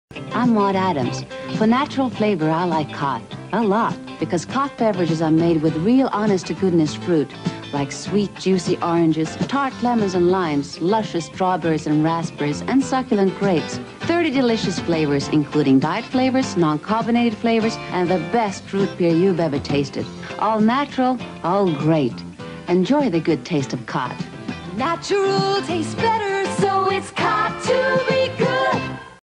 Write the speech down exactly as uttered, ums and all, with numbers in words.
I'm Maud Adams. For natural flavor, I like Cott. A lot. Because Cott beverages are made with real honest-to-goodness fruit, like sweet, juicy oranges, tart lemons and limes, luscious strawberries and raspberries, and succulent grapes. thirty delicious flavors, including diet flavors, non-carbonated flavors, and the best fruit beer you've ever tasted. All natural, all great. Enjoy the good taste of Cott. Natural tastes better, so it's Cott to be good.